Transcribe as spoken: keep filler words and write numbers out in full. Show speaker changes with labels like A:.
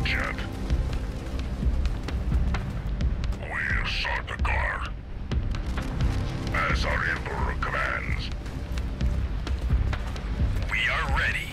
A: it yet. We'll sort the car. As our Emperor commands.
B: We are ready.